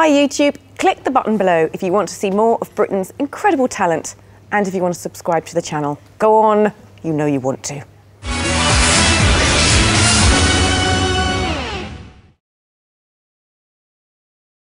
Hi YouTube, click the button below if you want to see more of Britain's incredible talent and if you want to subscribe to the channel. Go on, you know you want to.